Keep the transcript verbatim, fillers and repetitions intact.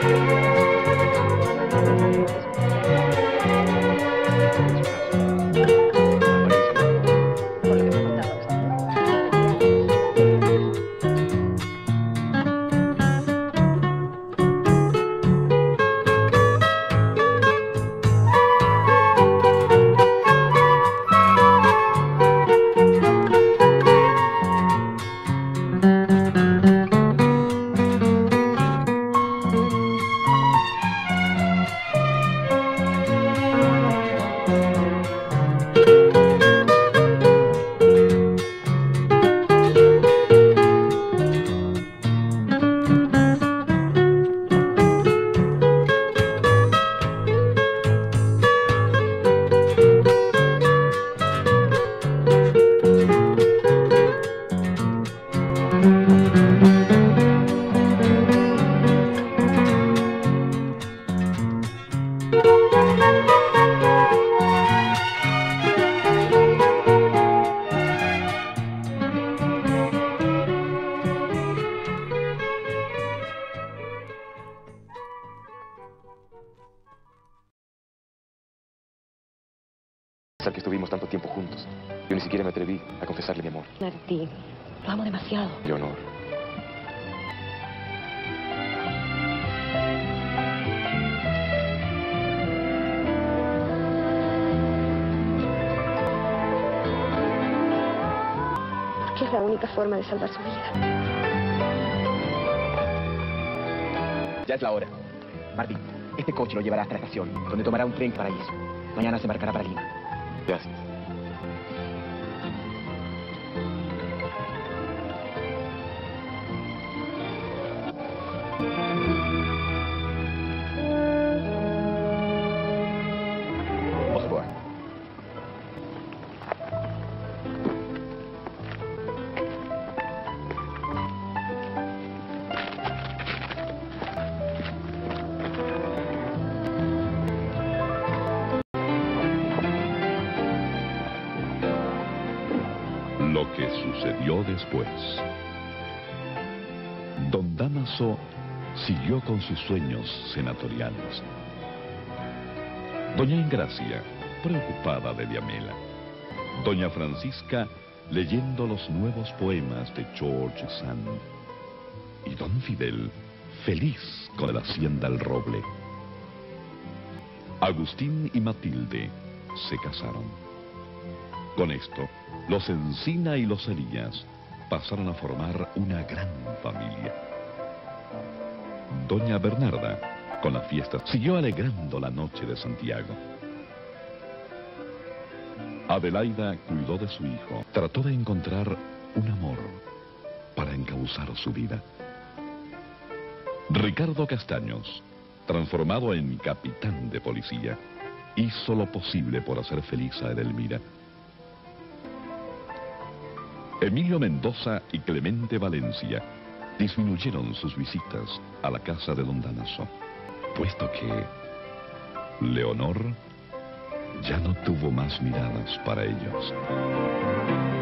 Que estuvimos tanto tiempo juntos. Yo ni siquiera me atreví a confesarle mi amor. Martín, lo amo demasiado. Leonor. Porque es la única forma de salvar su vida. Ya es la hora. Martín, este coche lo llevará hasta la estación, donde tomará un tren para Paraíso. Mañana se embarcará para Lima. Gracias. Au revoir. Lo que sucedió después. Don Dámaso siguió con sus sueños senatoriales. Doña Engracia, preocupada de Diamela. Doña Francisca, leyendo los nuevos poemas de George Sand. Y don Fidel, feliz con la hacienda El Roble. Agustín y Matilde se casaron. Con esto, los Encina y los Elías pasaron a formar una gran familia. Doña Bernarda, con la fiesta, siguió alegrando la noche de Santiago. Adelaida cuidó de su hijo, trató de encontrar un amor para encauzar su vida. Ricardo Castaños, transformado en capitán de policía, hizo lo posible por hacer feliz a Edelmira. Emilio Mendoza y Clemente Valencia disminuyeron sus visitas a la casa de don Dámaso, puesto que Leonor ya no tuvo más miradas para ellos.